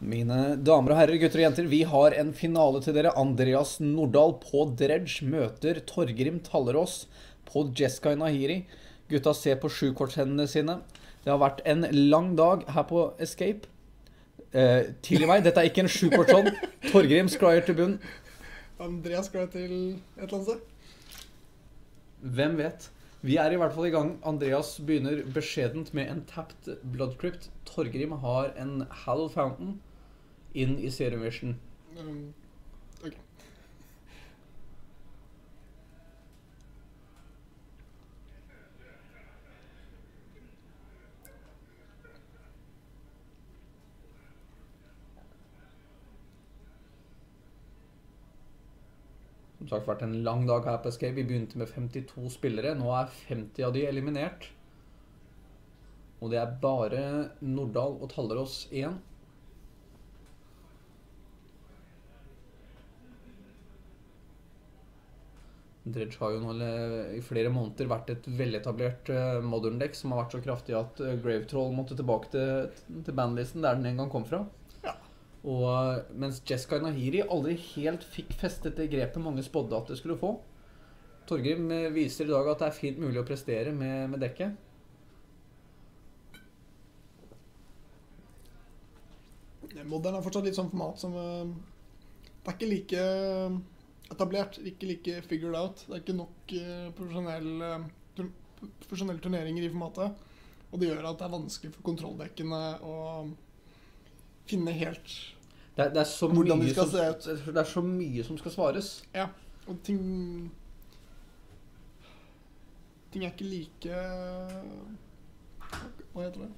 Mine damer og herrer, gutter og jenter, vi har en finale til dere. Andreas Nordahl på Dredge møter Torgrim Tallerås på Jeskai Nahiri. Gutta ser på sjukortshendene sine. Det har vært en lang dag her på Escape. Tilgi meg, dette er ikke en sjukortshånd. Torgrim skraier til bunn. Andreas skal til et eller annet sted. Hvem vet? Vi er i hvert fall i gang. Andreas begynner beskjedent med en tapped Blood Crypt. Torgrim har en Hallowed Fountain inn i Serum Vision. Ok. Som sagt, vært en lang dag her på Escape. Vi begynte med 52 spillere. Nå er 50 av de eliminert. Og det er bare Nordahl og Tallerås igjen. Dredge har jo nå i flere måneder vært et veletablert modern deck som har vært så kraftig at Grave Troll måtte tilbake til bandlisten der den en gang kom fra. Ja. Og mens Jeskai Nahiri aldri helt fikk festet det grepet mange spådde at det skulle få. Torgrim viser i dag at det er fint mulig å prestere med dekket. Modern er fortsatt litt sånn format som det er ikke like etablert, ikke like figured out. Det er ikke nok profesjonelle turneringer i formatet. Og det gjør at det er vanskelig for kontrolldekkene å finne helt Det er så hvordan de mye skal som, se ut. det er så mye som skal svares. Ja, og ting er ikke like hva heter det?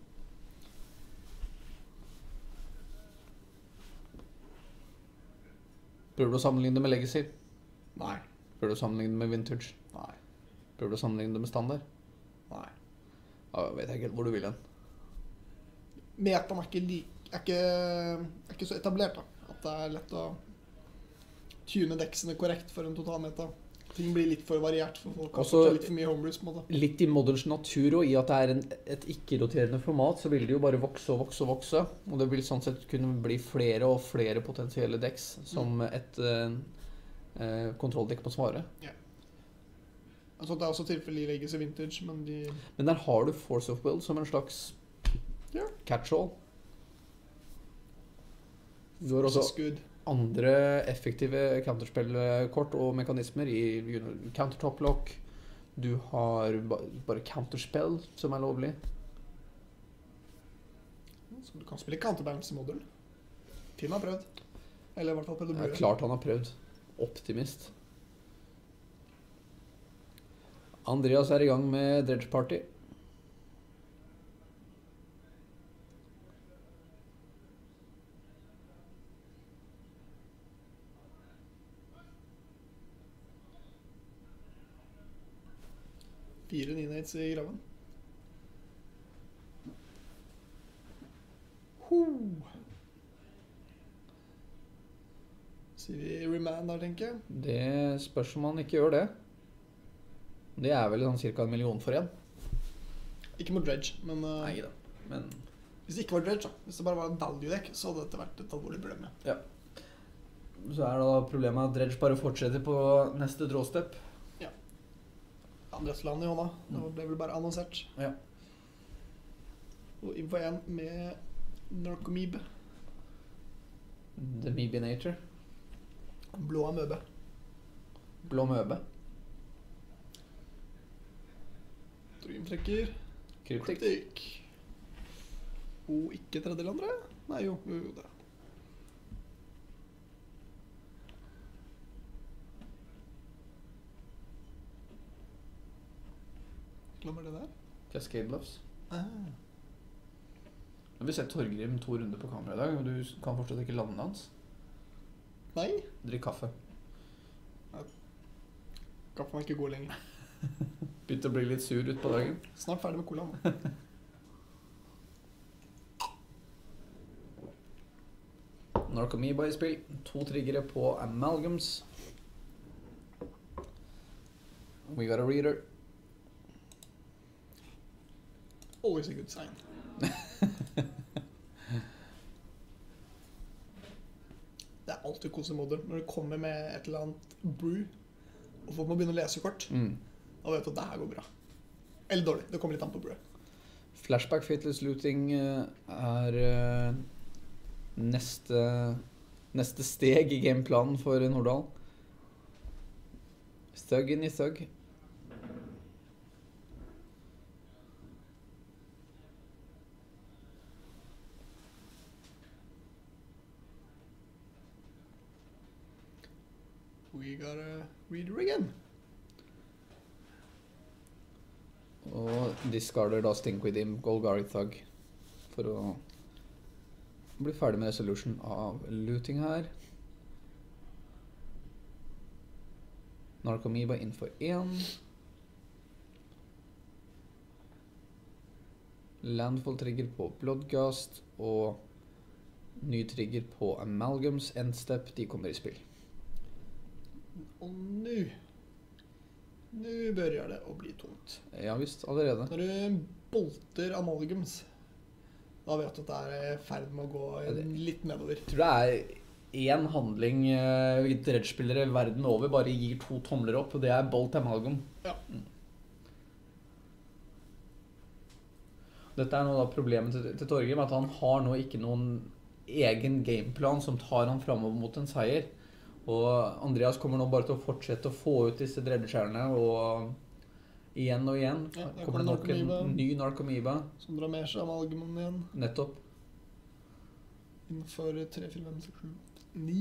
Prøver du å sammenligne det med Legacy? Nei. Prøver du å sammenligne det med Vintage? Nei. Prøver du å sammenligne det med Standard? Nei. Ja, jeg vet ikke helt hvor du vil hen. Metaen er ikke så etablert da. At det er lett å tune deksene korrekt for en totalmeta. Ting blir litt for variert for folk. Også, litt for mye homebrews på en måte. litt i Moderns natur og i at det er et ikke-roterende format, så vil det jo bare vokse og vokse og vokse. Og det vil sånn sett kunne bli flere og flere potensielle decks som et kontrolldekk på svare. Ja. Altså, det er også tilfelle i Legacy Vintage, men Men der har du Force of Will som en slags catch-all. Du har også Good. andre effektive counterspillkort og mekanismer i counter-top-lock. Du har bare counterspell som er lovlig. Så du kan spille counterbalance i modul. Tim har prøvd. Eller i hvert fall prøvd å Det bli. er klart han har prøvd. Optimist. Andreas er i gang med Dredge Party. Fire Ninates i graven. Sier vi remand der, tenker jeg. Det spørs om han ikke gjør det. Det er vel sånn cirka 1 million for en. Ikke mot Dredge, men Neida, men hvis det ikke var Dredge, da. Hvis det bare var en value deck, så hadde dette vært et alvorlig problem. ja. Så er da problemet at Dredge bare fortsetter på neste drawstep. Andres land i hånda. Det ble vel bare annonsert. Ja. Og info 1 med Narcomoeb. The Mebinator. Blå amøbe. Blå møbe. Dreamtrekker. Kryptik. Kryptik. Og ikke tredje eller andre? Nei, jo det. Hva var det der? Cascade Bluffs. Nå har vi sett Torgrim 2 runder på kamera i dag, og du kan fortsatt ikke lande hans. Nei, Drikk kaffe. kaffen er ikke god lenger. Begynte å bli litt sur ut på dagen. Snart ferdig med colaen. Narcomoeba i spill. 2 triggere på Amalgams. We got a reader. Always a good sign. alltid kosemoder. Når du kommer med et eller annet brew, og folk må begynne å lese kort, da vet du at det her går bra. Eller dårlig. Det kommer litt an på brew. Flashback Faithless Looting er neste steg i gameplanen for Nordahl. Thug inn i thug. We gotta read her again. Og discarder da Stink With Him, Golgari Thug, for å bli ferdig med resolution av looting her. Narcomoeba inn for 1. Landfall trigger på Bloodgast, og ny trigger på Amalgams, Endstep, de kommer i spill. Og nå begynner det å bli tungt. Ja visst, allerede. Når du bolter amalgams, da vet du at det er i ferd med å gå litt nedover. Jeg tror det er en handling dredge-spillere verden over bare gir 2 tomler opp, og det er bolt amalgam. Ja. Dette er nå da problemet til Torgrim, at han har nå ikke noen egen gameplan som tar han fremover mot en seier. Og Andreas kommer nå bare til å fortsette å få ut disse dredgeskjærene, og igjen og igjen kommer det nok en ny Narcomoeba. Som drar med seg amalgamen igjen. Nettopp. Innenfor 3, 4, 5, 6, 7, 9.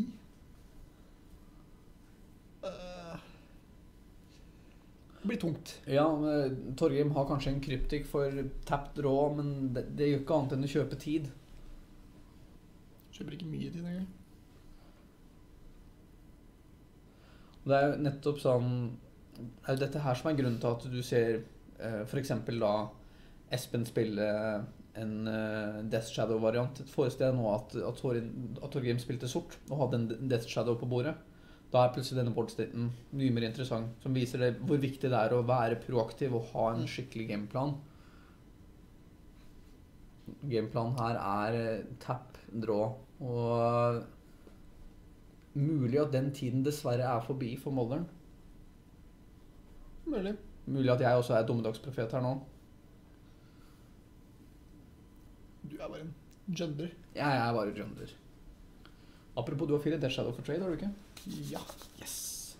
Det blir tungt. Ja, Torgrim har kanskje en kryptikk for tapped raw, men det gjør ikke annet enn å kjøpe tid. Kjøper ikke mye tid engang. Det er jo nettopp sånn, det er jo dette her som er grunnen til at du ser for eksempel da Espen spille en Death Shadow-variant. Forestill deg nå at Torgrim spilte sort og hadde en Death Shadow på bordet. Da er plutselig denne boardstaten mye mer interessant, som viser det hvor viktig det er å være proaktiv og ha en skikkelig gameplan. Gameplanen her er tap, draw, og mulig at den tiden dessverre er forbi for Modern. Mulig at jeg også er dommedagsprofet her nå. Du er bare en jundler. Jeg er bare jundler. Apropos, du har 4 Death Shadow for trade, har du ikke? Ja. Yes!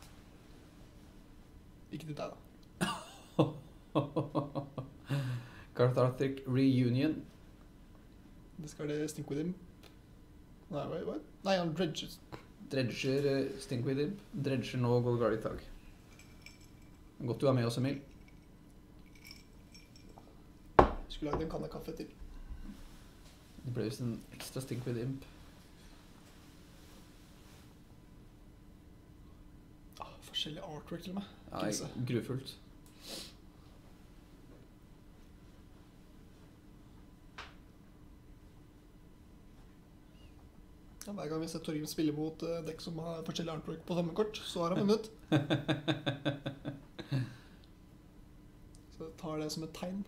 Ikke til deg da. Cathartic Reunion. Det skal det Stink With Him. Nei, han dredges. Dredger Stink With Him. Dredger nå Golgari Thug. Godt du er med oss, Emil. Skulle lagd en kanne kaffe til. Det ble just en ekstra Stink With Him. Forskjellig artwork til meg. Ja, grufullt. Ja, hver gang vi ser Torgrim spille mot dekk som har forskjellig artwork på samme kort, så har han vunnet. Så jeg tar det som et tegn.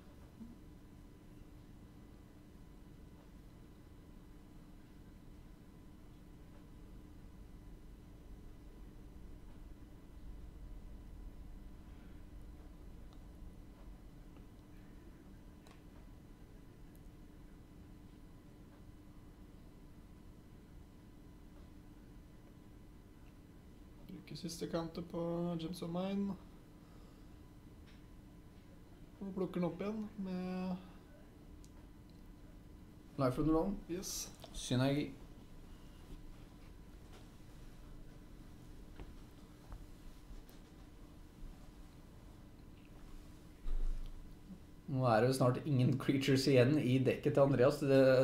Siste counter på Gems of Mine. Og plukker den opp igjen med Life from the Wrong. Yes. Synergi. Nå er det jo snart ingen creatures igjen i dekket til Andreas,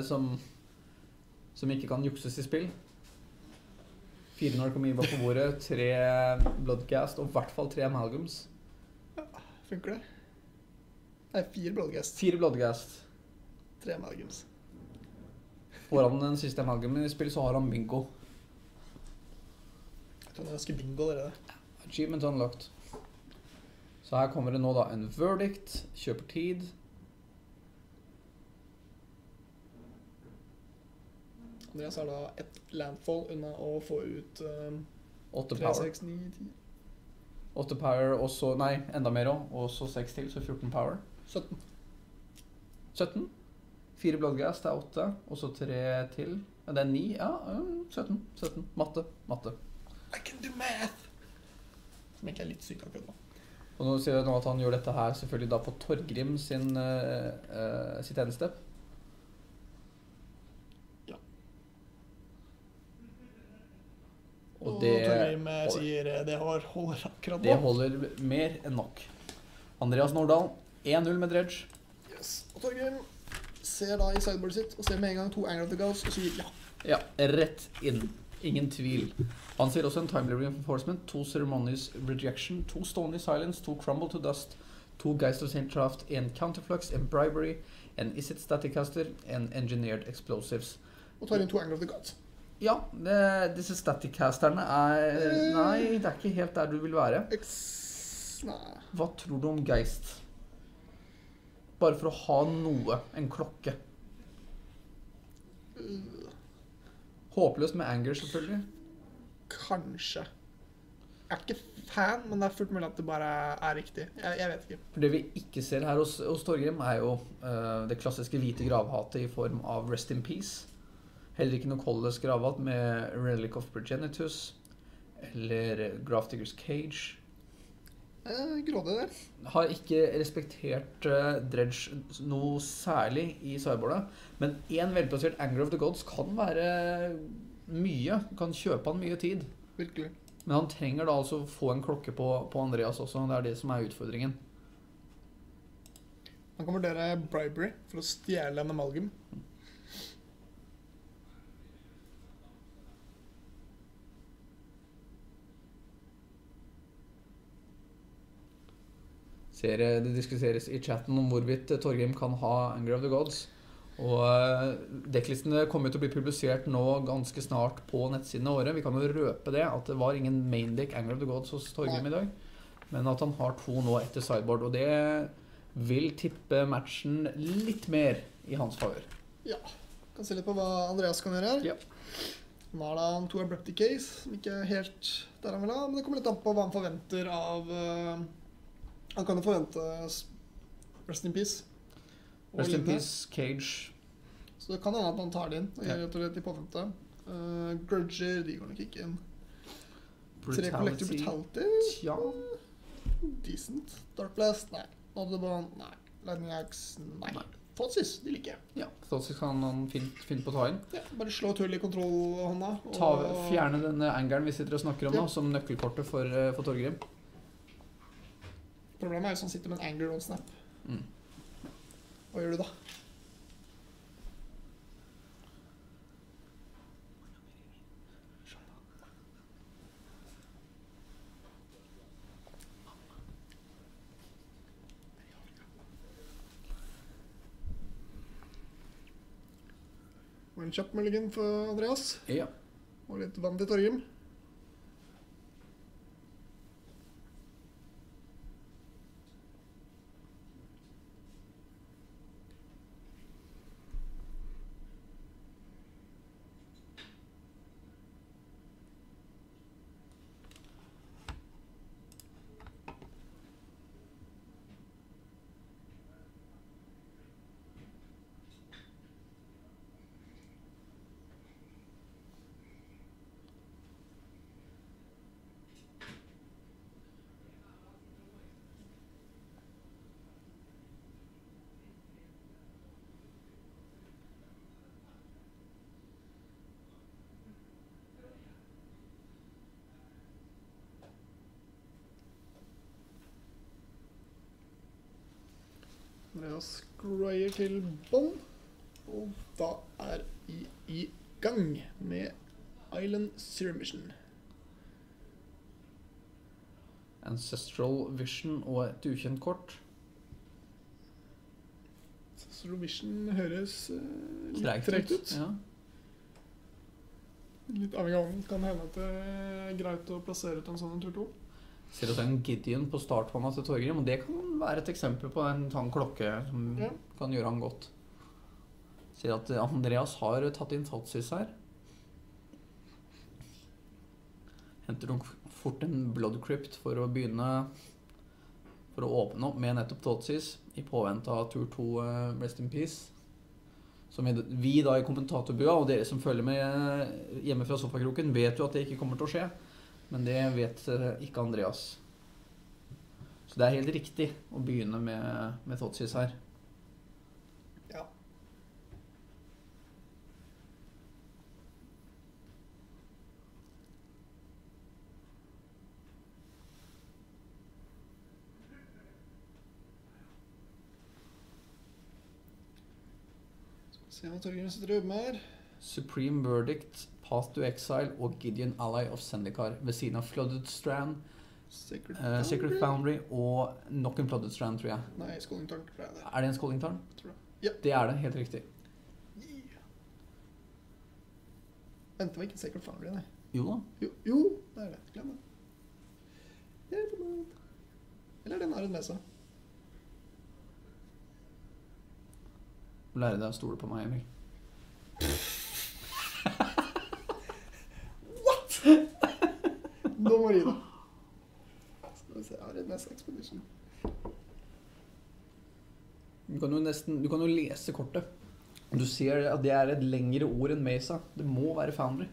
som ikke kan jukses i spill. 4 Narcomoeba på bordet, 3 Bloodgast og i hvert fall 3 Amalgams. Ja, funker det? Nei, 4 Bloodgast. 4 Bloodgast. 3 Amalgams. Foran den siste Amalgamen i spill så har han bingo. Jeg tror det er ganske bingo allerede. Achievement unlocked. Så her kommer det nå da en verdict, kjøper tid. Andreas er da ett landfall unna å få ut 8 3, power. 6, 9, 10, 8 power, og så, nei, enda mer også. Og så 6 til, så 14 power. 17. 17. 4 bloodgas, det er 8. Og så 3 til. Ja, det er 9. Ja, 17. 17. Matte. I can do math! Som ikke er litt syk akkurat nå. Og nå sier jeg nå at han gjør dette her selvfølgelig da på Torgrim sitt endstep. Ja. Og Torgrim sier det holder akkurat nå. det holder mer enn nok. Andreas Nordahl, 1-0 med dredge. Yes. Og Torgrim ser da i sideboardet sitt og ser med en gang 2 Anger of the Gods og sier ja. Ja, rett inn. Ingen tvil. Han sier også en timely reinforcement, 2 ceremonious rejection, 2 stony silence, 2 crumble to dust, 2 geist of Saint Draft, 1 counterflux, 1 bribery, 1 Isit Staticaster, 1 engineered explosives. Og tar inn 2 Anger of the Gods. Ja, disse staticasterne er... Nei, det er ikke helt der du vil være. Nei. Hva tror du om geist? Bare for å ha noe, en klokke. Håpløst med anger, selvfølgelig. Kanskje. Jeg er ikke fan, men det er fullt mulig at det bare er riktig. Jeg vet ikke. For det vi ikke ser her hos Torgrim er jo det klassiske hvite gravhatet i form av Rest in Peace. Heller ikke noe Colles gravhat med Relic of Progenitus eller Grafdigger's Cage. Grådig der. Har ikke respektert dredge noe særlig i sideboardet, men en velplassert Anger of the Gods kan være mye, kan kjøpe han mye tid. Virkelig. Men han trenger da altså få en klokke på Andreas også, det er det som er utfordringen. Han kan vurdere bribery for å stjele en amalgam. Det diskuteres i chatten om hvorvidt Torgrim kan ha Anger of the Gods. Og dekklistene kommer til å bli publisert nå ganske snart på nettsidene våre. Vi kan jo røpe det, at det var ingen main deck Anger of the Gods hos Torgrim i dag. Men at han har 2 nå etter sideboard, og det vil tippe matchen litt mer i hans favør. Ja, kan se litt på hva Andreas kan gjøre her. Ja. Nå har da 2 Abrupt Decays, som ikke er helt der han vil ha, men det kommer litt an på hva han forventer av... Han kan jo forvente Rest in Peace. Rest in Peace, Cage. Så det kan hende at han tar det inn og gjør det til påvente. Grudger, de går nok ikke inn. 3 Collective Brutality? Ja. Decent. Dark Blast? Nei. Nodebone? Nei. Lightning Axe? Nei. Thoughtsis, de liker jeg. Ja, Thoughtsis kan han finne på å ta inn. Ja, bare slå et hull i kontrollhånda. Fjerne denne angeren vi sitter og snakker om nå, som nøkkelkortet for Torgrim. Problemet er hvis han sitter med en anger on snap. Hva gjør du da? Og en kjapp mulligan for Andreas. Ja. Og litt vann til Torgrim. Andreas scryer til bånd, og da er vi i gang med Island Zero Mission. Ancestral Vision og et ukjent kort. Ancestral Vision høres litt Tregt ut. Ja. Litt avhengig av om kan hende at det er greit å plassere ut en sånn tur 2. Ser også en Gideon på starthånda til Torgrim, og det kan være et eksempel på en sånn klokke som kan gjøre han godt. Ser at Andreas har tatt inn Thoughtsis her. Henter nok fort en Blood Crypt for å åpne opp med nettopp Totsis i påvente av tur 2 Rest in Peace. Som vi da i kommentatorbua, og dere som følger med hjemme fra sofakroken, vet jo at det ikke kommer til å skje. Men det vet ikke Andreas. Så det er helt riktig å begynne med Totsis her. Ja. Se hva Torgrim sitter med her. Supreme Verdict, Path to Exile og Gideon Ally of Zendikar ved siden av Flooded Strand, Sacred Foundry og nok en Flooded Strand, tror jeg. Nei, Skollingtarn, tror jeg det. Er det en Skollingtarn? Tror jeg. Ja. Det er det, helt riktig. Yeah. Venter vi ikke Sacred Foundry, nei? Jo da. Jo, det er det. Glem det. Eller er det en Arud med seg? Lære deg å stole på meg, Emil. What?! Nå må vi da. Skal vi se, Arud med seg Expedition. Du kan jo lese kortet. Du ser at det er et lengre ord enn Mesa. Det må være Foundry.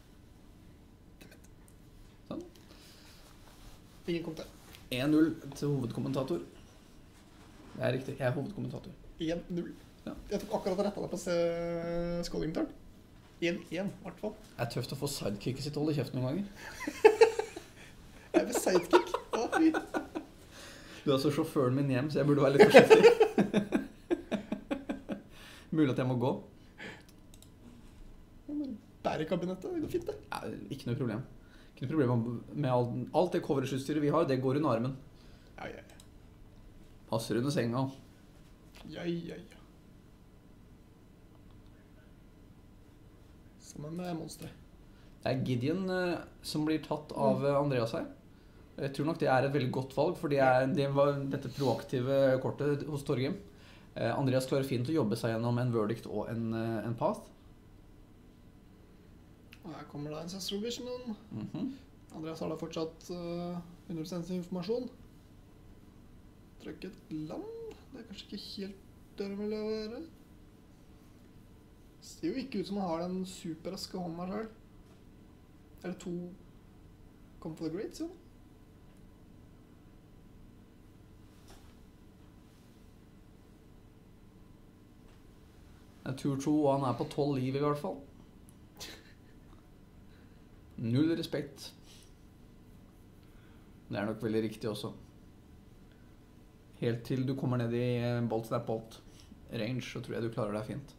Sånn. Ingen kommentar. 1-0 til hovedkommentator. Det er riktig, jeg er hovedkommentator. 1-0. Ja. Jeg tok akkurat rettet deg på Skollingtarn. 1-1, i hvert fall. Det er tøft å få sidekicket sitt å holde kjeft noen ganger. Jeg er ved sidekick. Ja, fy. Du er altså sjåføren min hjem, så jeg burde være litt forsiktig. Mulig at jeg må gå. Bære kabinettet, det går fint det. Ja, ikke noe problem. Ikke noe problem med alt det coverage-utstyret vi har, det går under armen. Ja. Passer under senga. Ja. Sammen med monsteret. Det er Gideon som blir tatt av Andreas her. Jeg tror nok det er et veldig godt valg, for det var dette proaktive kortet hos Torgrim. Andreas klarer fint å jobbe seg gjennom en verdict og en path. Og her kommer da Ancestral Vision. Mhm. Andreas har da fortsatt 100% informasjon. Trykk et land. Det er kanskje ikke helt det det vil være. Det ser jo ikke ut som han har den superraske hånda selv. Er det 2 Come for the Greats, jo? Det er tur 2, og han er på 12 liv i hvert fall. 0 respekt. Det er nok veldig riktig også. Helt til du kommer ned i bolt snap bolt range, så tror jeg du klarer deg fint.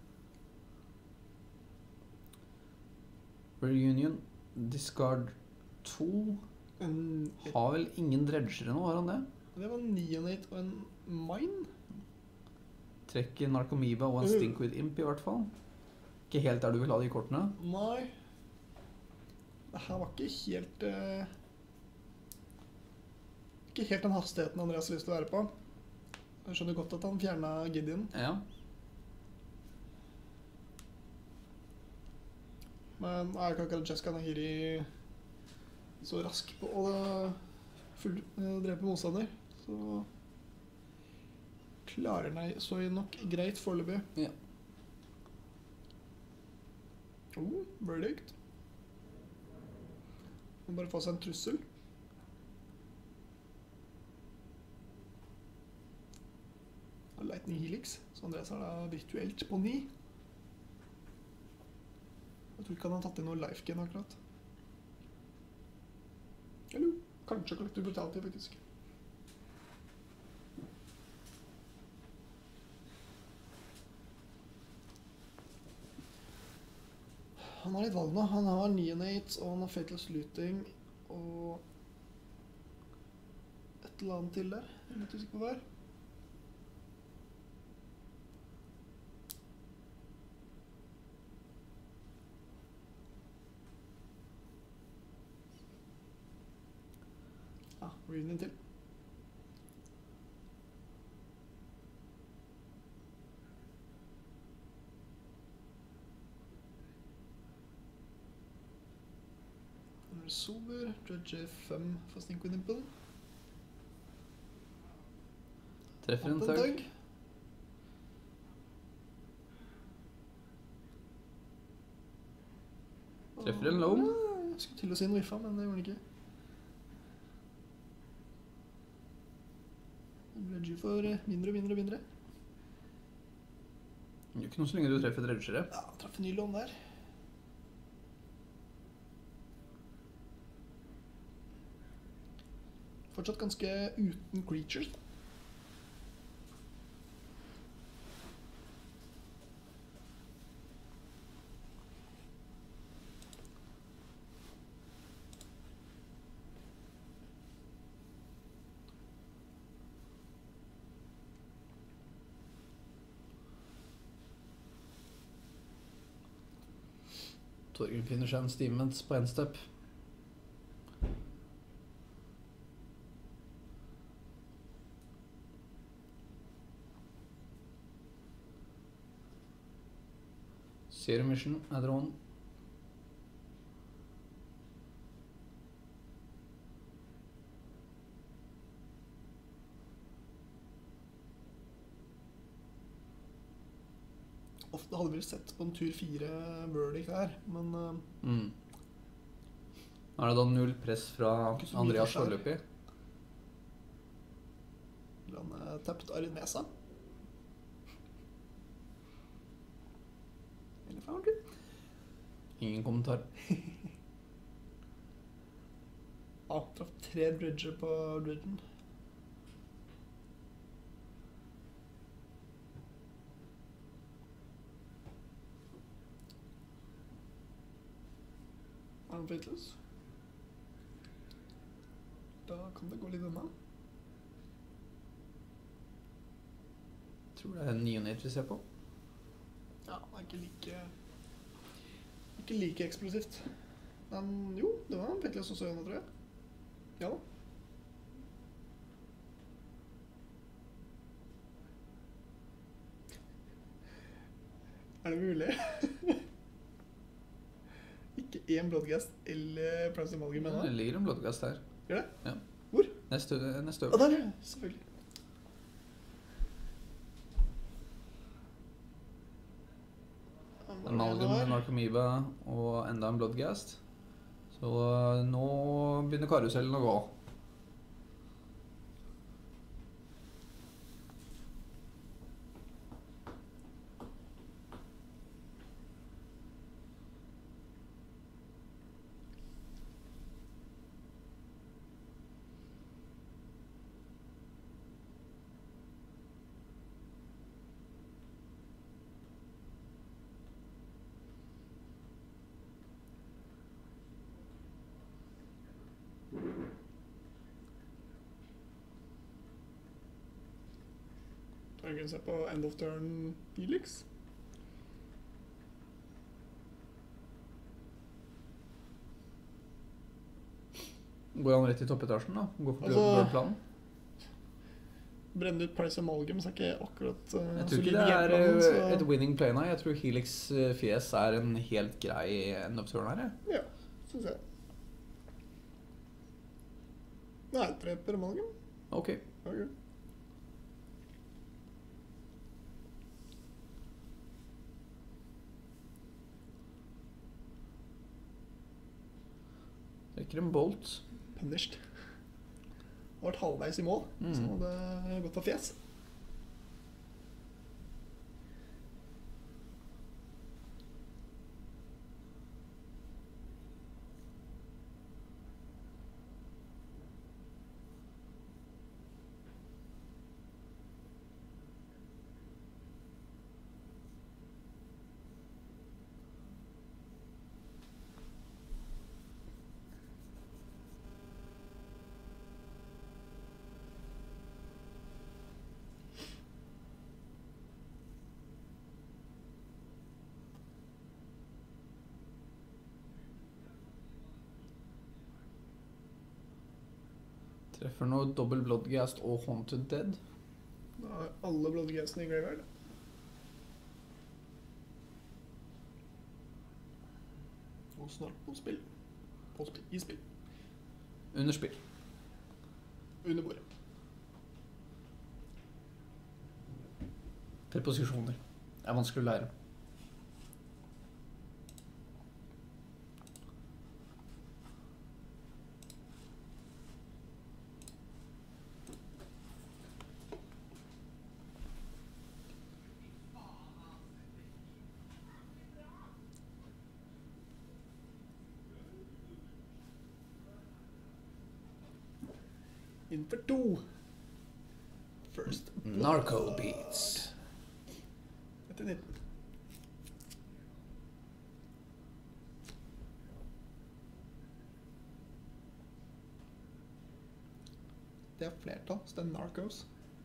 Reunion, discard 2. Har vel ingen dredgere nå, har han det? Det var en Neonate og en Mine. Trekker Narcomoeba og en Stinkweed Imp i hvert fall. Ikke helt der du vil ha de kortene. Nei. Det her var ikke helt ikke helt den hastigheten Andreas har lyst til å være på. Jeg skjønner godt at han fjernet Gideon. Ja. Men jeg kan ikke akkurat Jessica Nahiri så rask på å drepe motstander. Så klarer nei så nok greit foreløpig. Ja. Verdict. Må bare få seg en trussel. Lightning Helix, så Andreas har da virtuelt på 9. Jeg tror ikke han har tatt inn noe lifegen akkurat. Eller kanskje Collective Brutality, faktisk. Han har litt valg nå. Han har Neonate, og han har Fatalist Looting, og et eller annet til der. Jeg er litt usikker på hver. Reunion til. Resolver. Dredger 5 for Stinko Dimple. Treffer en Opp tøgg. Treffer en loam. Jeg skulle til å si en whiffa, men det gjorde den ikke. Dredger for mindre og mindre og mindre. Det gjør ikke noe så lenge du treffer dredgere. Ja, traff en ny lån der. Fortsatt ganske uten creatures. Torgrim finner seg en Stevens på en step. Zero mission er drawn. Ofte hadde vi sett på en tur 4 verdict her, men Nå er det da null press fra Ikke så mye Andreas forskjell. foreløpig. han tappet Arinesa. Eller Foundry. Ingen kommentar. Ja, traff 3 dredger på dredgen. Er han fateless? Da kan det gå litt unna. Jeg tror det er neonate vi ser på. Ja, det er ikke like eksplosivt. Men jo, det var en fateless også igjen, tror jeg. Ja da. Er det mulig? Ikke én bloodcast eller Price Amalgam ennå? Det ligger en bloodcast her. Gjør det? Ja. Hvor? Neste Ja, øvelse. der, ja. Selvfølgelig. Amalgam, en Archimeva og enda en bloodcast. Så nå begynner karusellen å gå. Jeg kan se på End of Turn Helix. Går han rett i toppetasjen da? Går for Altså- burn-planen? Brenne ut Price Amalgam så er ikke akkurat Jeg tror ikke det er et winning play nå. Jeg tror Helix fjes er en helt grei end of turn her. Jeg. Ja, synes jeg. Nei, 3 per Amalgam. Ok. Ok. Rekker en bolt. Punished. Det har vært halvveis i mål, så hadde gått for fjes. Treffer noe dobbel bloodgast og Haunted Dead. Da er alle bloodgasene i graveyard. Og snart på spill. I spill. Under spill. Under bordet. Preposisjoner. Det er vanskelig å lære. Inn for 2. First. Narco Beats. Etter 19. Det er flertall, så det er Narcos.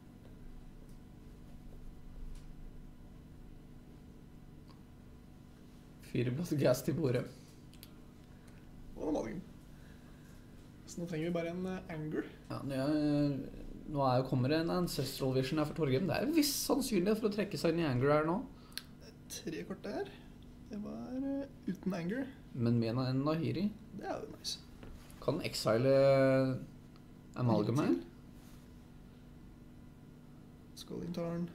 Fire gas til bordet. Og Amalgam. Så nå trenger vi bare en Anger. Ja, nå kommer det en Ancestral Vision her for Torgrim. Det er en viss sannsynlighet for å trekke seg inn i Anger her nå. 3 kort der. Det var uten Anger. Men med en Nahiri. Det er jo nice. Kan exile Amalgam her? Scolding Tarn.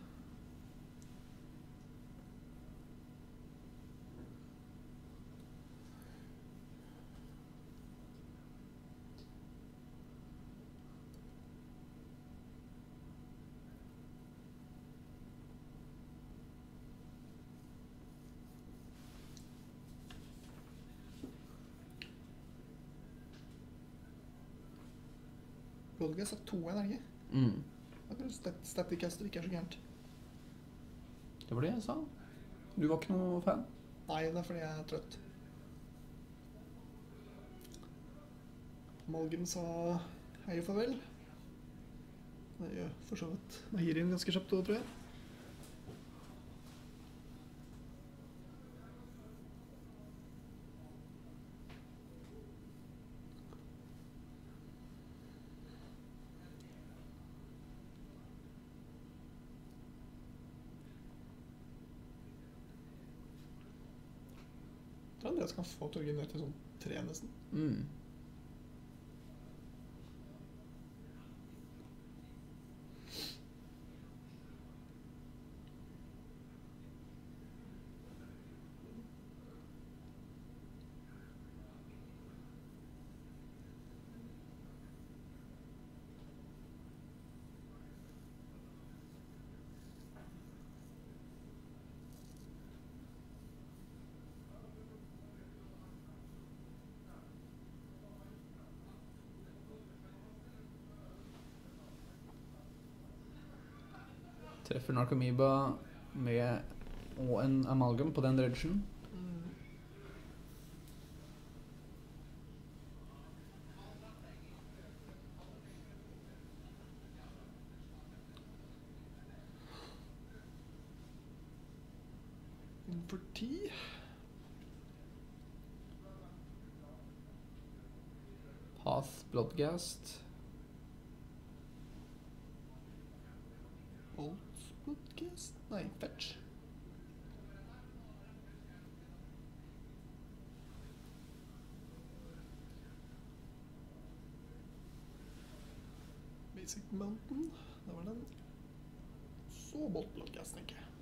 Bloodgas er 2 energi. Static Caster ikke er så gærent. Det var det jeg sa. Du var ikke noe fan? Nei, det er fordi jeg er trøtt. Amalgam sa hei og farvel. Det gjør for så vidt Nahirien ganske kjapt også, tror jeg. Jeg tror Andreas kan få Torgrim ned til sånn 3 nesten. Treffer Narcomoeba med og en Amalgam på den dredgen. Inn for 10. Path, Bloodgast. Bloodcast? Nei, Fetch. Basic Mountain. Det var den. Så Bolt Bloodcast, tenker jeg.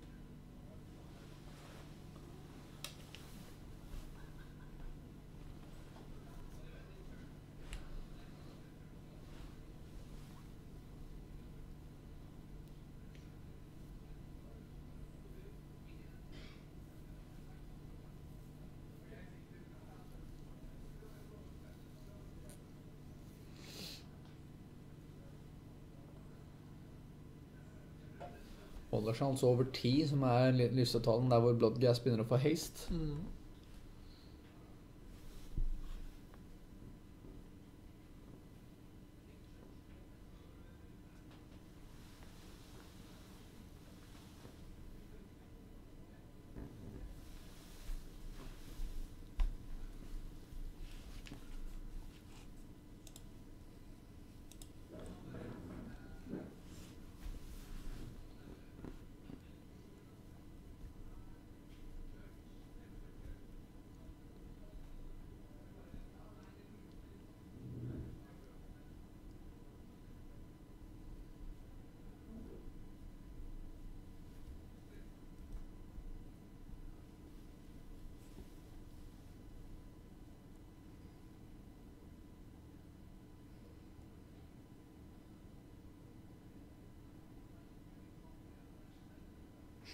Holder seg altså over 10, som er lysetalen der hvor Bloodgas begynner å få haste.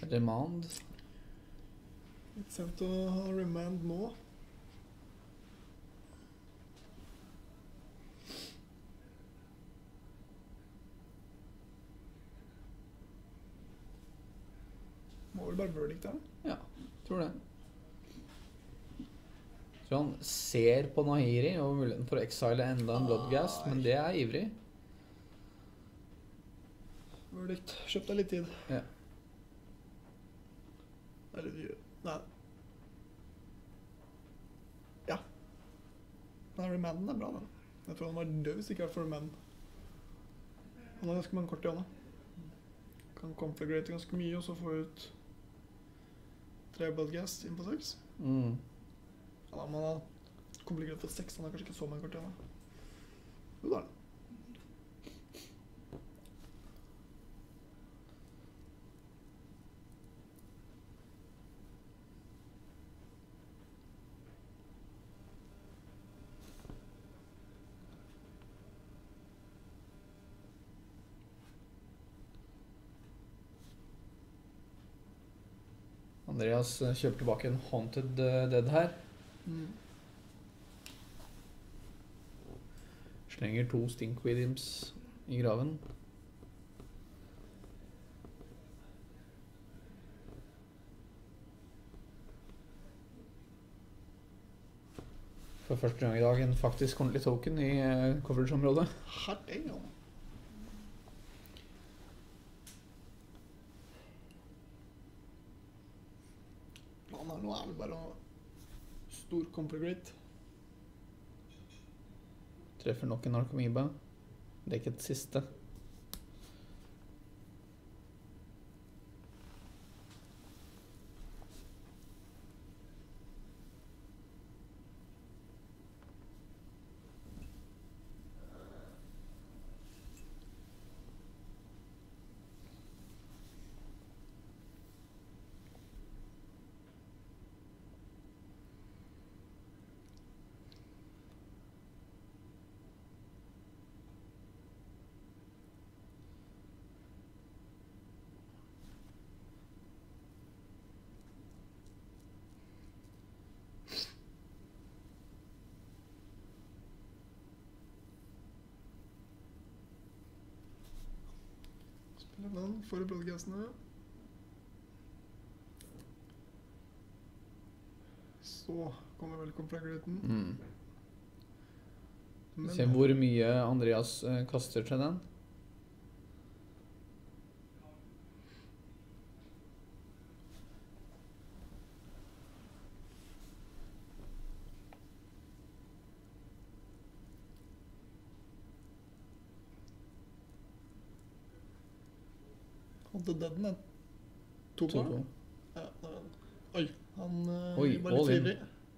Remand. Litt sent å ha remand nå. Må vel bare verdict her. Ja, tror det. Så han ser på Nahiri og muligheten for å exile enda en Bloodgast, men det er ivrig. Verdict. Kjøp deg litt tid. Ja. Eller, nei. Ja. Nei, remanden er bra, den. Jeg tror han var død hvis det ikke var for remanden. Han har ganske mange kort i hånda. Kan conflagrate ganske mye, og så få ut 3 bloodgast inn på 6. Ja, da må han ha komplikert for 6, han har kanskje ikke så mange kort i hånda. Jo da. Andreas kjøper tilbake en Haunted Dead her. Slenger 2 Stinkwidims i graven. For første gang i dag en faktisk ordentlig token i coverage-området. Herregud. Nå er det bare stor conflagrate. Treffer nok en Narcomoeba. Dekket siste. Den får bloodgassene. Så kommer vel conflagraten. Se hvor mye Andreas kaster til den. Hadde deaden en 2 på? Ja, oi, han Oi, var litt ivrig.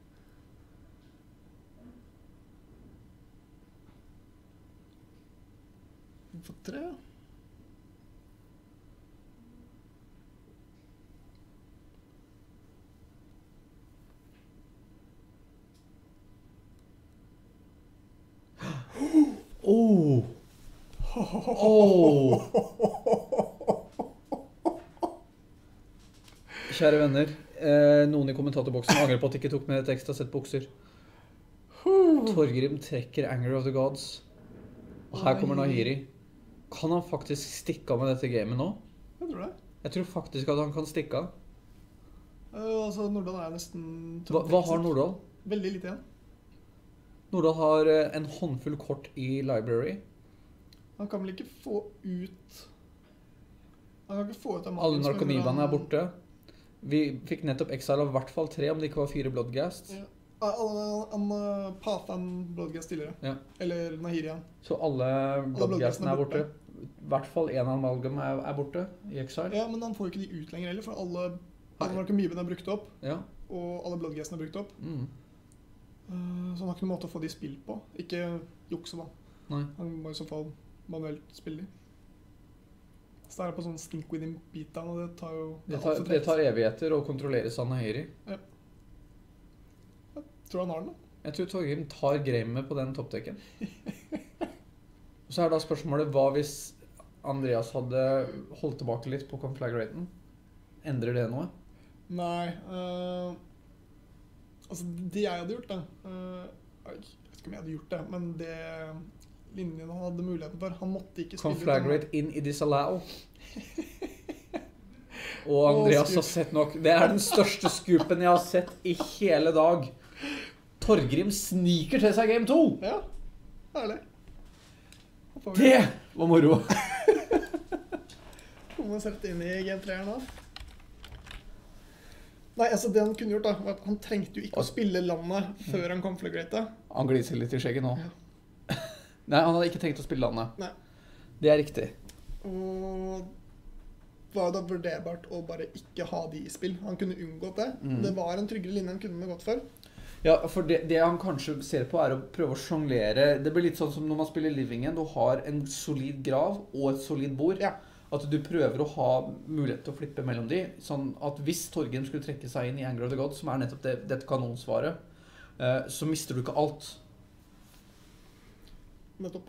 Han får 3. Oh! Oh! Kjære venner, noen i kommentatorboksen angrer på at de ikke tok med et ekstra sett bukser. Torgrim trekker Anger of the Gods. Og her kommer Nahiri. Kan han faktisk stikke av med dette gamet nå? Jeg tror det. Jeg tror faktisk at han kan stikke av. Altså, Nordahl er nesten... Hva har Nordahl? Veldig lite igjen. Nordahl har en håndfull kort i library. Han kan vel ikke få ut... Han kan ikke få ut... Alle Narcomoebaene er borte. Vi fikk nettopp exile av i hvert fall 3, om det ikke var 4 Bloodgast. Ja. Han patha en Bloodgast tidligere. Ja. Eller Nahiri. Så alle Bloodgastene er borte. I hvert fall en Amalgam er borte i exile. Ja, men han får jo ikke de ut lenger heller, for alle Narcomoebaene er brukt opp. Ja. Og alle Bloodgastene er brukt opp. Så han har ikke noen måte å få de spill på. Ikke jukse da. Nei. Han må i så fall manuelt spille de. Så det er på sånn stink with him beatdown, og det tar jo... Det tar evigheter å kontrolleres av Nahiri. Ja. Jeg tror han har den da. Jeg tror Torgrim tar gamet på den toppdekken. Og så er da spørsmålet, hva hvis Andreas hadde holdt tilbake litt på conflagraten? Endrer det noe? Nei, altså det jeg hadde gjort da, jeg vet ikke om jeg hadde gjort det, men det linjen han hadde muligheten for, han måtte ikke spille Conflagrate in i disallow. Og Andreas har sett nok. Det er den største skupen jeg har sett i hele dag. Torgrim sniker til seg game 2. Ja, herlig. Det var moro. Må man sette inn i game 3 her nå. Nei, altså det han kunne gjort da, var at han trengte jo ikke å spille landet før han conflagrate. Han gliser litt i skjegget nå. Ja. Nei, han hadde ikke tenkt å spille landet. Nei. Det er riktig. Og det var da vurderbart å bare ikke ha de i spill. Han kunne unngått det. Det var en tryggere linje han kunne gått for. Ja, for det han kanskje ser på er å prøve å sjonglere. Det blir litt sånn som når man spiller Livingen. Du har en solid grav og et solid bord. Ja. At du prøver å ha mulighet til å flippe mellom de. Sånn at hvis Torgrim skulle trekke seg inn i Anger of the Gods, som er nettopp dette kanonsvaret, så mister du ikke alt. Nettopp.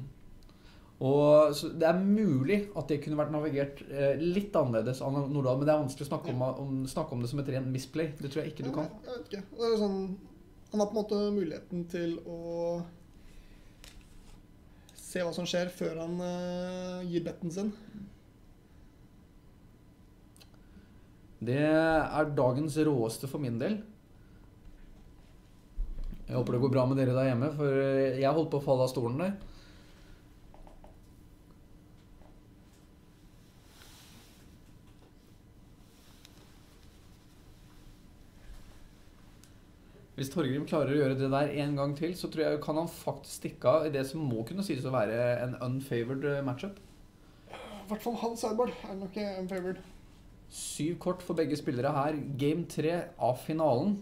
Og så det er mulig at det kunne vært navigert litt annerledes av Nordahl, men det er vanskelig å snakke om det som et ren misplay. Det tror jeg ikke du kan. Nei, jeg vet ikke. Det er sånn, han har på en måte muligheten til å se hva som skjer før han gir betten sin. Det er dagens råeste for min del. Jeg håper det går bra med dere der hjemme, for jeg holdt på å falle av stolen der. Hvis Torgrim klarer å gjøre det der en gang til, så tror jeg kan han faktisk stikke av i det som må kunne sies å være en unfavored matchup. I hvert fall hans sideboard er nok unfavored. 7 kort for begge spillere her. Game 3 av finalen.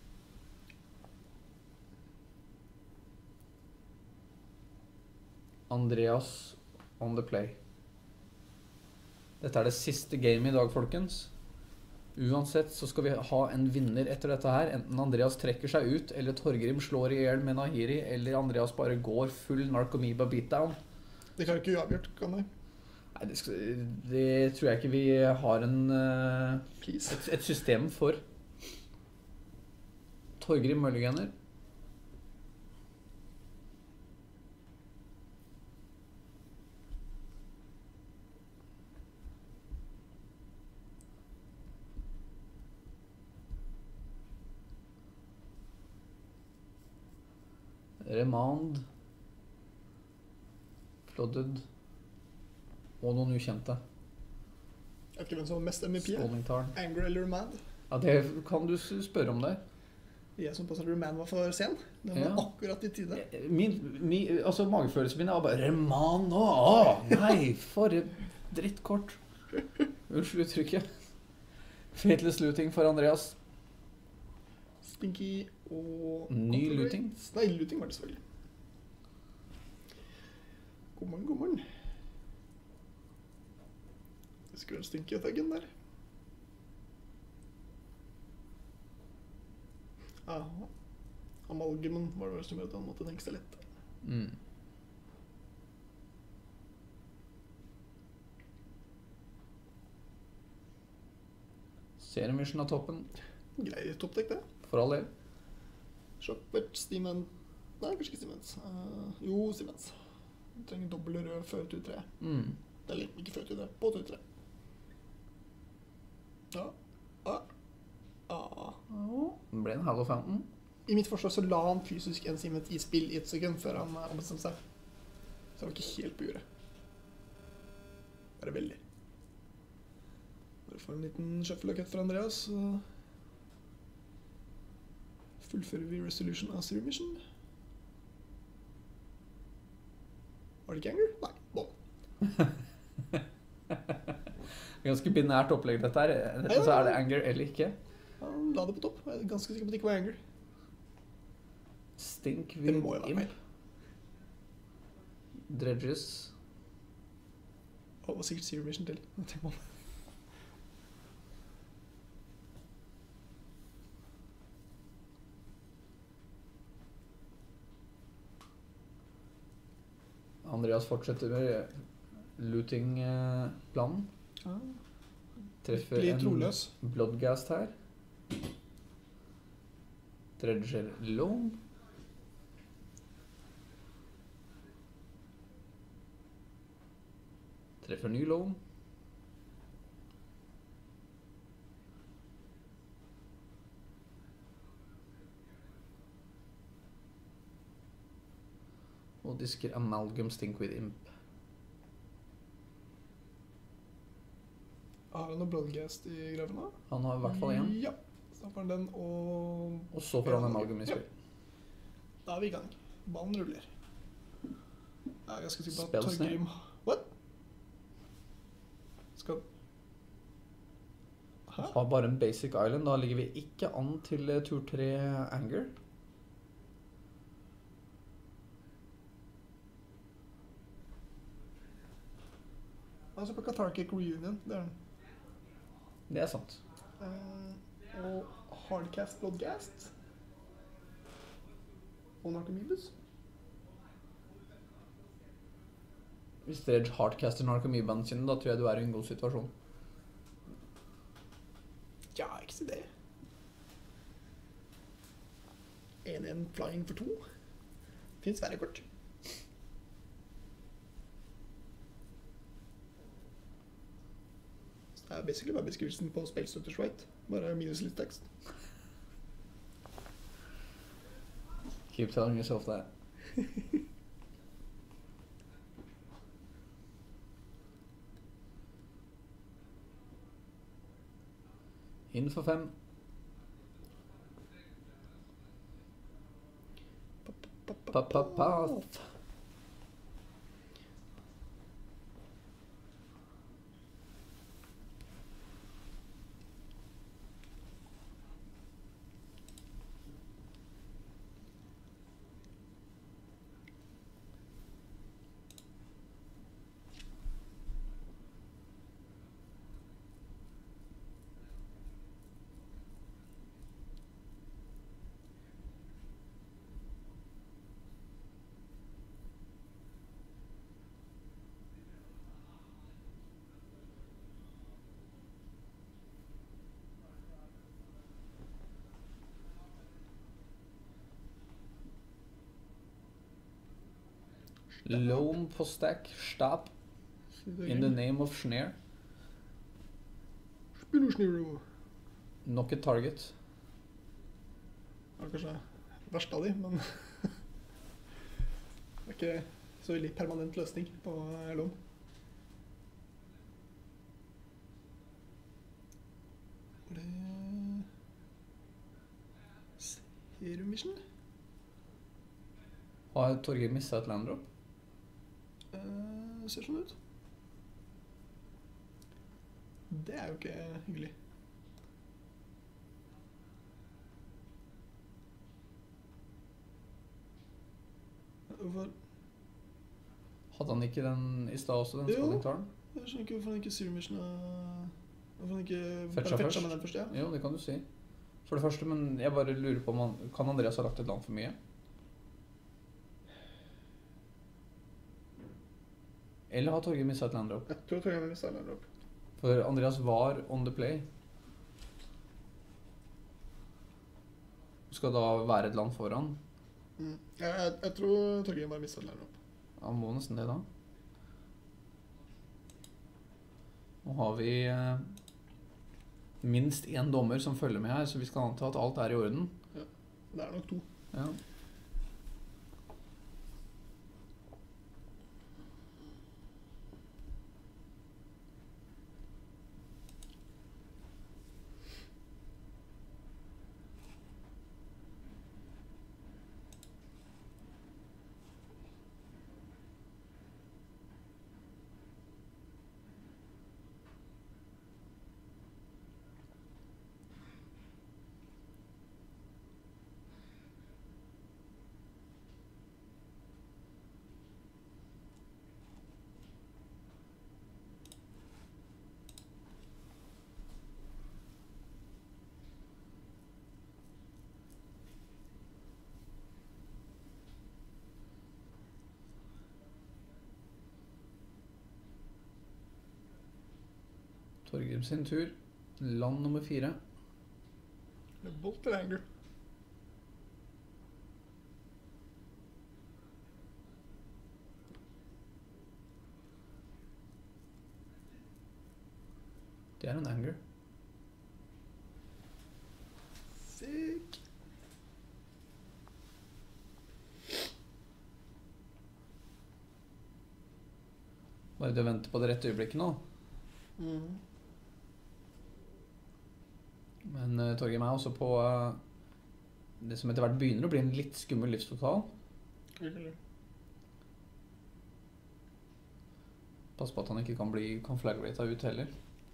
Andreas on the play. Dette er det siste game i dag, folkens. Uansett så skal vi ha en vinner etter dette her. Enten Andreas trekker seg ut, eller Torgrim slår i hjel med Nahiri, eller Andreas bare går full Narcomoeba beatdown. Det kan ikke uavgjort, kan det? Nei, det tror jeg ikke vi har et system for. Torgrim Møllegener. Remand, Flooded og noen ukjente. Jeg vet ikke hvem som var mest MVP. Skålingtalen. Anger eller Remand? Ja, det kan du spørre om der. Jeg som påstår at Remand var for sen. Den var akkurat i tide. Altså magefølelsen min er bare Remand nå. Nei, for drittkort. Unnskyld uttrykket. Fateless looting for Andreas. Stinky og... Ny looting? Nei, looting var det selvfølgelig. God morgen, god morgen. Jeg skulle Stinky og Thuggen der. Amalgamen var det vel som gjorde at han måtte tenke seg litt. Seriemission av toppen. Grei toppdekk det. For all del. Shoppert, Steeman. Nei, kanskje ikke Siemens. Jo, Siemens. Du trenger dobbelt rød før tur 3. Eller ikke før tur 3, på tur 3. Det ble en Halo Fountain. I mitt forsvar så la han fysisk en Siemens i spill i et sekund før han ombestemte seg. Så han var ikke helt på juret. Bare veldig. Bare få en liten shuffle og cut fra Andreas. Fullfører vi resolution av Zero Mission? Var det ikke Anger? Nei, bånd. Ganske binært opplegg dette her. Så er det Anger eller ikke. Han la det på topp. Jeg er ganske sikker på at det ikke var Anger. Stink Det vil må jo være inn. feil. Dredges. Det var sikkert Zero Mission til. Tenk på det. Andreas fortsetter med looting-planen. Treffer Blir en troløs. Bloodghast her. Dredger Loam. Treffer ny Loam. Og disker Amalgam Stink with Imp. Har han noe Bloodghast i graven da? Han har i hvert fall én. Ja. Så får han den og... Og så får han Amalgam i spill. Da er vi i gang. Ballen ruller. Jeg er ganske sikker på at Spellsnare. Torgrim... What? Skal... Hæ? Har bare en basic island. Da ligger vi ikke an til tur 3 Anger. Altså på Cathartic Reunion, det er den. Det er sant. Og Hardcast Bloodghast. Og Narcomoebus. Hvis Dredge hardcaster Narcomoebene sine, da tror jeg du er i en god situasjon. Ja, ikke si det. 1-1 flying for 2. Finns verre kort. Så det er basically bare beskrivelsen på Spellstutters Right. Bare minus litt tekst. Keep telling yourself that. Inn for 5. Path. Loam på stack. Stab. In the name of Snare. Spillorsniro. Knock a target. Det er kanskje verst av de, men det er ikke så veldig permanent løsning på Lom. Var det Serum Vision? Har Torgeir mistet et landdrop? Ser sånn ut. Det er jo ikke hyggelig. Hvorfor? Hadde han ikke den i stad også, den Jo. skadingtaren? Jeg skjønner ikke hvorfor han ikke Serum Vision hvorfor han ikke Fetcha bare først? fetcha med den først, ja. Jo, det kan du si. For det første, men jeg bare lurer på om kan Andreas ha lagt et land for mye? Eller har Torgeir mistet et landdrop? Jeg tror jeg har mistet den opp. For Andreas var on the play. Skal da være et land foran. Jeg tror Torgeir bare mistet den opp. Han må nesten det da. Nå har vi minst en dommer som følger med her, så vi skal anta at alt er i orden. Det er nok 2. Ja. Torgrim sin tur. Land nummer 4. Det er bolt eller anger. Det er en anger. Sick. Bare du venter på det rette øyeblikket nå. Men Torgrim er også på det som etter hvert begynner å bli en litt skummel livstotal. Virkelig. Pass på at han ikke kan bli conflagrated ut heller.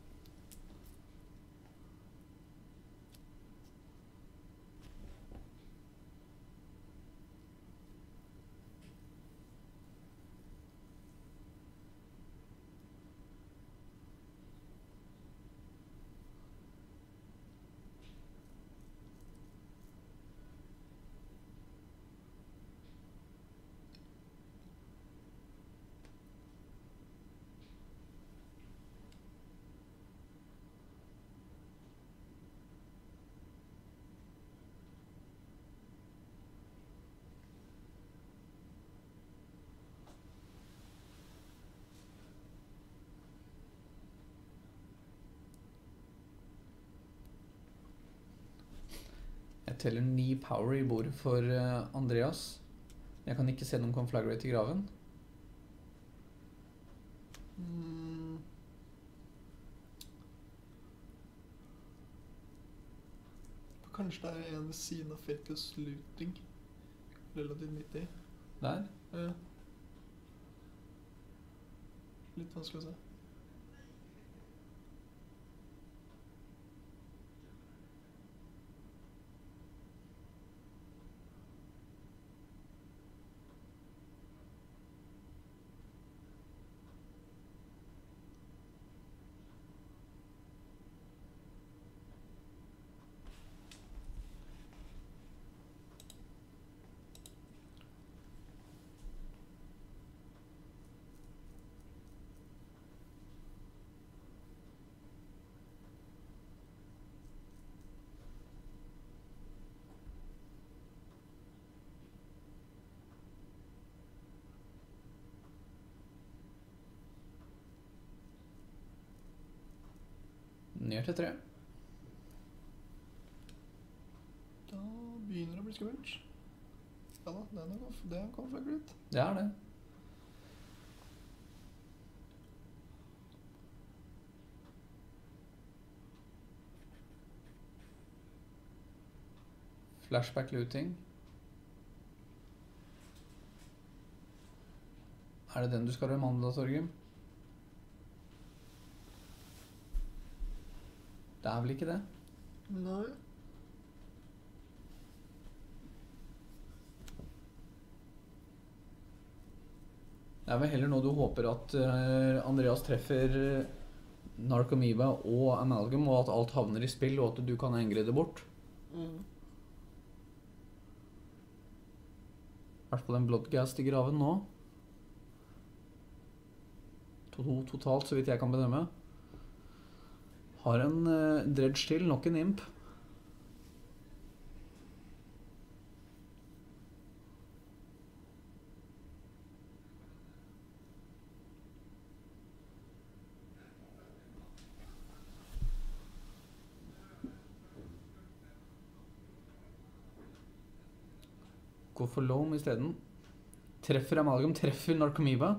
Jeg teller 9 power i bordet for Andreas. Jeg kan ikke se noen conflagrate i graven. Kanskje det er en ved siden av Faithless Looting. Relativt midt i. Der. Ja. Litt vanskelig å se. Ned til 3. Da begynner det å bli skummelt. Ja da, det er conflagrate. Det er det. Flashback looting. Er det den du skal remandle, Torgrim? Det er vel ikke det? Nei. Det er vel heller nå du håper at Andreas treffer Narcomoeba og Amalgam, og at alt havner i spill, og at du kan engre det bort. I hvert fall en bloodgast i graven nå. 2 totalt, så vidt jeg kan bedømme. Har en dredge til, nok en imp. Gå for loam i stedet. Treffer Amalgam, treffer Narcomoeba.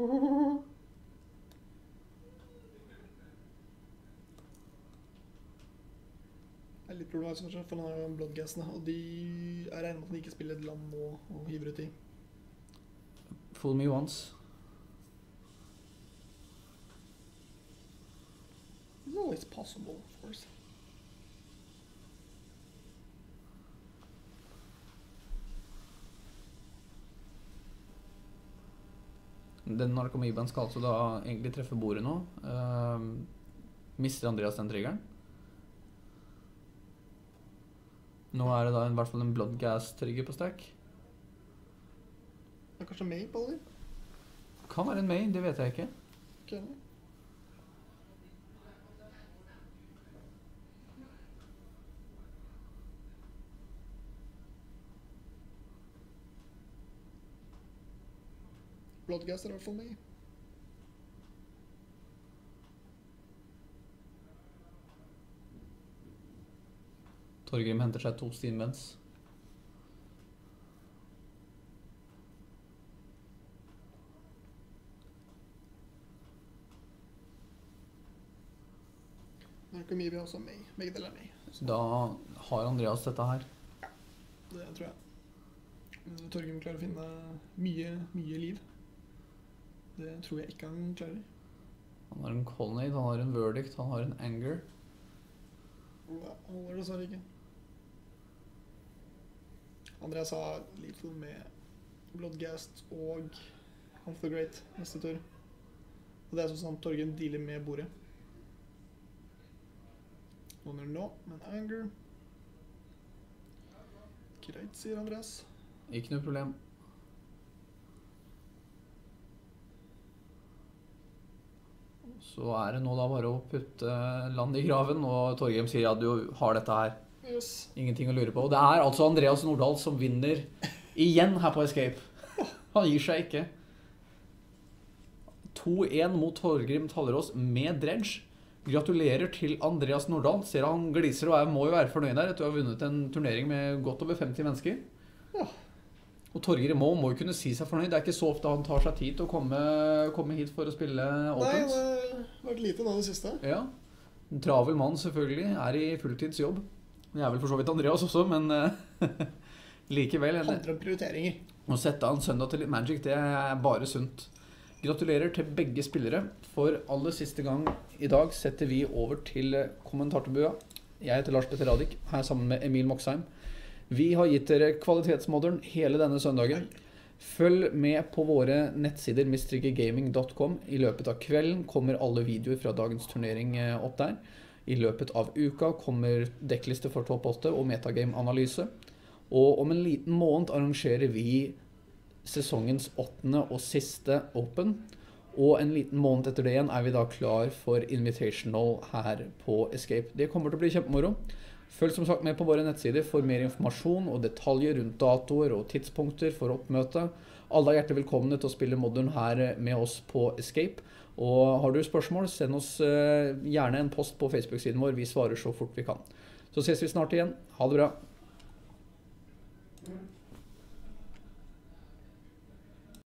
Det er litt problematisk kanskje, for han har jo bloodgasene, og de er regnet med at han ikke spiller et land nå og hiver ut i. Fool me once. It's always possible, of course. Den Narcomoebaen skal altså da egentlig treffe bordet nå. Mister Andreas den triggeren? Nå er det da i hvert fall en bloodgas-trigger på stack. Det er kanskje May på alle? Kan være en May, det vet jeg ikke. Okay. Bloodgast i hvert fall med. Torgrim henter seg 2 Steamens. Narcomoebia også med. Begge deler er med. Så da har Andreas dette her. Det tror jeg. Torgrim klarer å finne mye liv. Det tror jeg ikke han klarer. Han har en Colonnade, han har en Verdict, han har en Anger. Det holder dessverre ikke. Andreas har Lethal med Bloodgast og Hunt the Great neste tur. Og det er sånn at Torgrim dealer med bordet. Noen nå, men Anger. Greit, sier Andreas. Ikke noe problem. Så er det nå da bare å putte land i graven, og Torgrim sier at du har dette her. Yes. Ingenting å lure på. Og det er altså Andreas Nordahl som vinner igjen her på Escape. Han gir seg ikke. 2-1 mot Torgrim Tallerås med dredge. Gratulerer til Andreas Nordahl. Ser han gliser og må jo være fornøyd der etter å ha vunnet en turnering med godt over 50 mennesker. Ja. Og Torgrim må jo kunne si seg fornøyd. Det er ikke så ofte han tar seg tid til å komme hit for å spille Opens. Nei, det har vært lite nå det siste. Ja. En travel mann selvfølgelig er i fulltidsjobb. Det er vel for så vidt Andreas også, men likevel. Handler om prioriteringer. Å sette av en søndag til litt Magic, det er bare sunt. Gratulerer til begge spillere. For aller siste gang i dag setter vi over til kommentatorbua. Jeg heter Lars Petter Radik, her sammen med Emil Moxheim. Vi har gitt dere kvalitetsmodern hele denne søndagen. Følg med på våre nettsider mistrikkegaming.com. I løpet av kvelden kommer alle videoer fra dagens turnering opp der. I løpet av uka kommer dekkliste for topp 8 og metagame-analyse. Og om en liten måned arrangerer vi sesongens 8. og siste Open. Og en liten måned etter det igjen er vi da klar for Invitational her på Escape. Det kommer til å bli kjempemoro. Følg som sagt med på våre nettsider for mer informasjon og detaljer rundt datoer og tidspunkter for oppmøte. Alle er hjertelig velkomne til å spille Modern her med oss på Escape. Og har du spørsmål, send oss gjerne en post på Facebook-siden vår. Vi svarer så fort vi kan. Så ses vi snart igjen. Ha det bra.